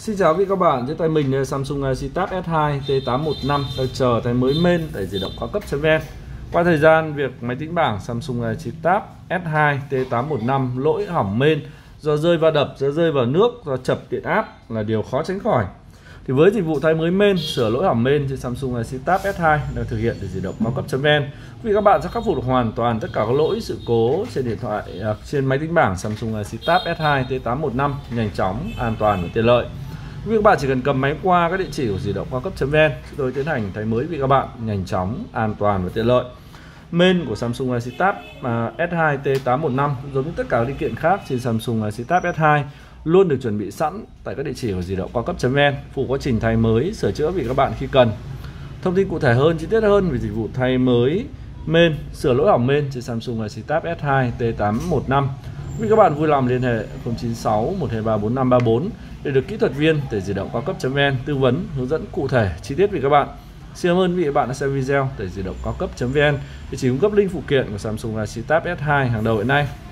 Xin chào quý vị các bạn, trên tay mình là Samsung Galaxy Tab S2 T815 đang chờ tay mới main tại di động cao cấp.vn. Qua thời gian việc máy tính bảng Samsung Galaxy Tab S2 T815 lỗi hỏng main do rơi va đập, do rơi vào nước, do chập điện áp là điều khó tránh khỏi. Thì với dịch vụ thay mới main, sửa lỗi hỏng main trên Samsung Galaxy Tab S2 đang thực hiện tại di động cao cấp.vn, quý vị các bạn sẽ khắc phục được hoàn toàn tất cả các lỗi sự cố trên điện thoại, trên máy tính bảng Samsung Galaxy Tab S2 T815 nhanh chóng, an toàn và tiện lợi. Quý vị các bạn chỉ cần cầm máy qua các địa chỉ của di động cao cấp.vn, chúng tôi tiến hành thay mới quý vị các bạn nhanh chóng, an toàn và tiện lợi. Main của Samsung Galaxy Tab S2 T815 giống như tất cả các linh kiện khác trên Samsung Galaxy Tab S2 luôn được chuẩn bị sẵn tại các địa chỉ của di động cao cấp.vn, phụ quá trình thay mới, sửa chữa quý vị các bạn khi cần. Thông tin cụ thể hơn, chi tiết hơn về dịch vụ thay mới main, sửa lỗi hỏng main trên Samsung Galaxy Tab S2 T815, quý vị các bạn vui lòng liên hệ 096 123 4534 để được kỹ thuật viên tại di động cao cấp.vn tư vấn hướng dẫn cụ thể chi tiết vì các bạn. Xin cảm ơn quý vị các bạn đã xem video tại di động cao cấp.vn, địa chỉ cung cấp link phụ kiện của Samsung Galaxy Tab S2 hàng đầu hiện nay.